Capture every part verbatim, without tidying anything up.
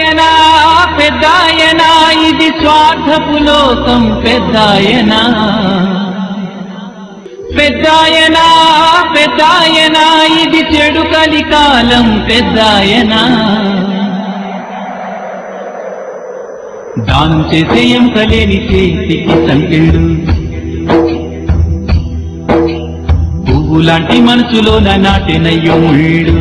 పెద్దాయనా పెద్దాయనా ఇది స్వార్థపు లోకం పెద్దాయనా పెద్దాయనా పెద్దాయనా ఇది చెడు కలికాలం పెద్దాయనా దానం చేసే ఎంకలేని చేతికి సంకెళ్ళు పువ్వులాంటి మనసులోన నాటినయ్యో ముళ్ళు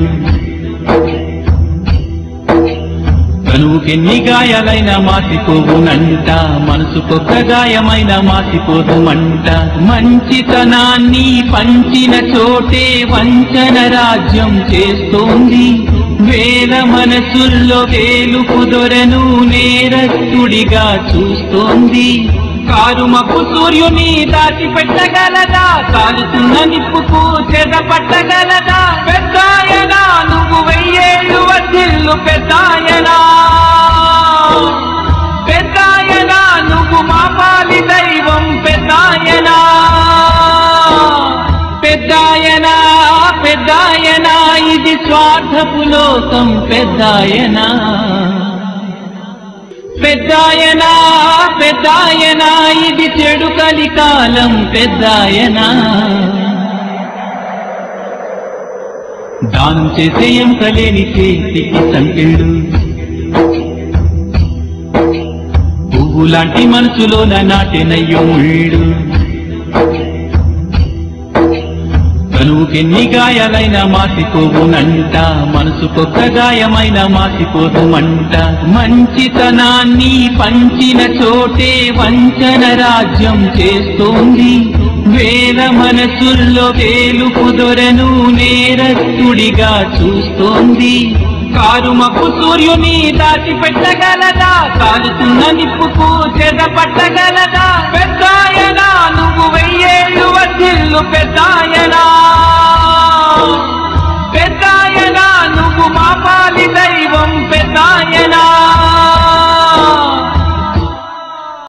కనువుకెన్ని గాయాలైనా మాసిపోవునంట మనసుకొక్క గాయమైన మాసిపోదు మంట మంచితనాన్ని పంచిన చోటే వంచన రాజ్యం చేస్తోంది వేల మనసుల్లో వేలుపు దొరను నేరస్తుడిగా చూస్తోంది కారుమపు సూర్యుని దాచిపెట్టగలదా కాలుతున్న నిప్పుకు చెద పట్టగలదా పెద్దాయనా నువ్వు వెయ్యేళ్ళు వర్ధిల్లు పెద్దాయనా పెద్దాయనా నువ్వు మా పాలి దైవం పెద్దాయనా పెద్దాయనా పెద్దాయనా ఇది స్వార్థపు లోకం పెద్దాయనా పెద్దాయనా పెద్దాయనా ఇది చెడు కలికాలం పెద్దాయనా దానం చేసే ఎంకలేని చేతికి సంకెళ్ళు పువ్వులాంటి మనసులోన నాటినయ్యో ముళ్ళు కనువుకెన్ని గాయాలైనా మాసిపోవునంట మనసుకొక్క గాయమైన మాసిపోదు మంట మంచితనాన్ని పంచిన చోటే వంచన రాజ్యం చేస్తోంది వేల మనసుల్లో వేలుపు దొరను నేరస్తుడిగా చూస్తోంది కారుమపు సూర్యుని దాచిపెట్టగలదా కాలుతున్న నిప్పుకు చెద పట్టగలదా పెద్దాయనా నువ్వు వెయ్యేళ్ళు వర్ధిల్లు పెద్దాయనా